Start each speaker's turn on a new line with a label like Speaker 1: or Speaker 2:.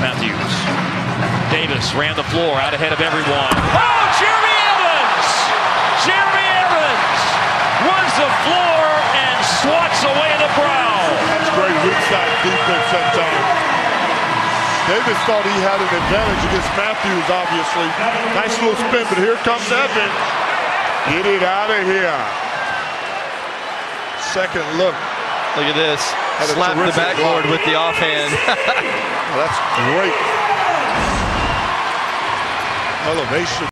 Speaker 1: Matthews. Davis ran the floor out ahead of everyone. Oh, Jeremy Evans! Jeremy Evans runs the floor and swats away the Brown.
Speaker 2: That's great weak side defense that time. Davis thought he had an advantage against Matthews, obviously. Nice little spin, but here comes Evans. Get it out of here. Second look.
Speaker 3: Look at this. Slap the backboard with the offhand.
Speaker 2: Well, that's great. Elevation.